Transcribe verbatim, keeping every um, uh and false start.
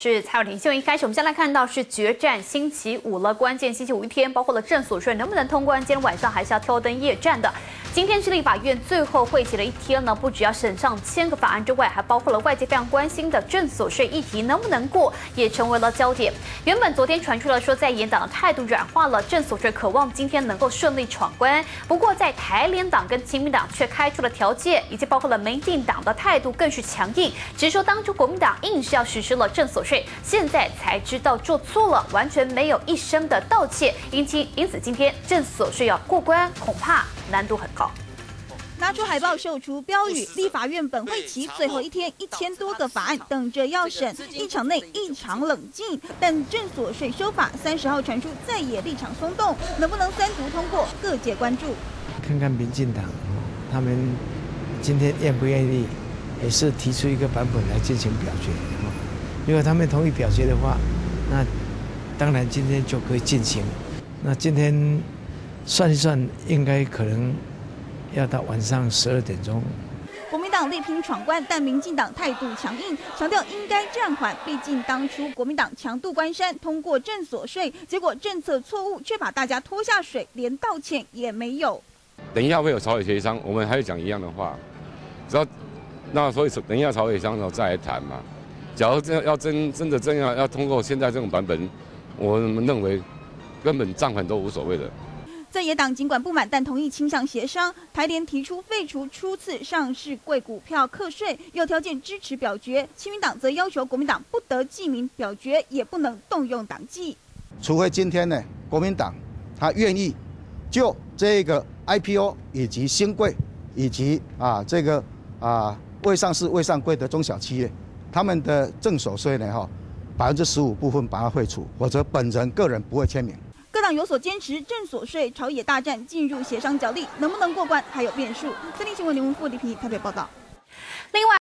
是财经新闻一开始，我们先来看到是决战星期五了，关键星期五一天，包括了正所税能不能通关，今天晚上还是要挑灯夜战的。今天是立法院最后会期的一天呢，不只要审上千个法案之外，还包括了外界非常关心的正所税议题能不能过，也成为了焦点。原本昨天传出了说，在野党的态度软化了，正所税渴望今天能够顺利闯关。不过在台联党跟亲民党却开出了条件，以及包括了民进党的态度更是强硬，只是说当初国民党硬是要实施了正所税，现在才知道做错了，完全没有一声的道歉。因此，因此今天正所税要过关，恐怕难度很高。 拿出海报秀出标语，立法院本会期最后一天，一千多个法案等着要审，一场内异常冷静。但正所税修法三十号传出在野立场松动，能不能三读通过，各界关注。 看看民进党，他们今天愿不愿意，也是提出一个版本来进行表决。如果他们同意表决的话，那当然今天就可以进行。那今天算一算，应该可能要到晚上十二点钟。 国民党力拼闯关，但民进党态度强硬，强调应该暂缓。毕竟当初国民党强渡关山，通过正所税，结果政策错误，却把大家拖下水，连道歉也没有。 等一下会有朝野协商，我们还会讲一样的话，只要那所以等一下朝野协商的时候再来谈嘛。假如真要真真的这样要通过现在这种版本，我们认为根本暂缓都无所谓的。 在野党尽管不满，但同意倾向协商。台联提出废除初次上市柜股票课税，有条件支持表决。亲民党则要求国民党不得记名表决，也不能动用党纪。 除非今天呢，国民党他愿意就这个 I P O 以及新贵以及啊这个啊未上市未上柜的中小企业，他们的正所税呢哈百分之十五部分把它废除，否则本人个人不会签名。 各党有所坚持，正所税朝野大战进入协商角力，能不能过关还有变数。三立新闻林文富、李平台北报道。 另外。